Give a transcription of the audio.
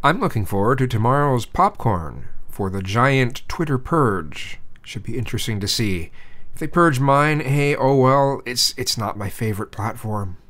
I'm looking forward to tomorrow's popcorn for the giant Twitter purge. Should be interesting to see. If they purge mine, hey, oh well, it's not my favorite platform.